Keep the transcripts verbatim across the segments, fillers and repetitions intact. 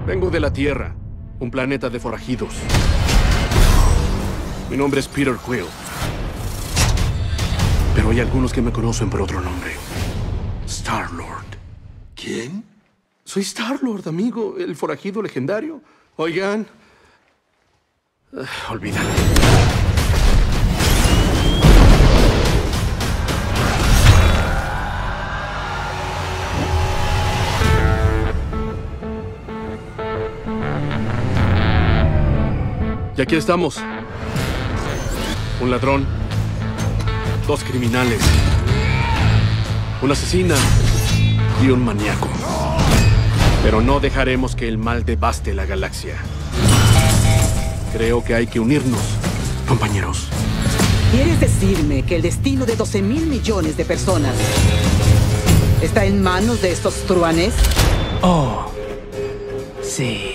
Vengo de la Tierra, un planeta de forajidos. Mi nombre es Peter Quill. Pero hay algunos que me conocen por otro nombre. Star-Lord. ¿Quién? Soy Star-Lord, amigo, el forajido legendario. Oigan... Uh, olvídalo. Y aquí estamos. Un ladrón. Dos criminales. Una asesina. Y un maníaco. Pero no dejaremos que el mal devaste la galaxia. Creo que hay que unirnos, compañeros. ¿Quieres decirme que el destino de doce mil millones de personas está en manos de estos truanes? Oh, sí.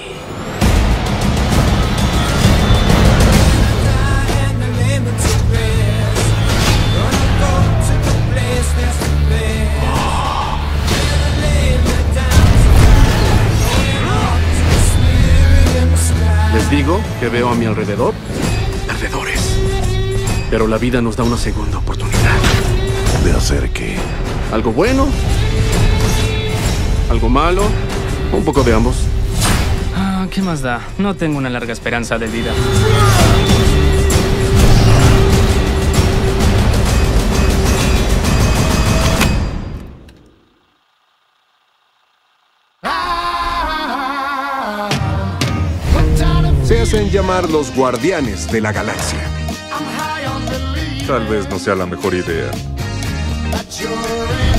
Les digo que veo a mi alrededor perdedores. Pero la vida nos da una segunda oportunidad. ¿De hacer qué? ¿Algo bueno? ¿Algo malo? Un poco de ambos. Ah, ¿qué más da? No tengo una larga esperanza de vida. Se hacen llamar los Guardianes de la Galaxia. Tal vez no sea la mejor idea.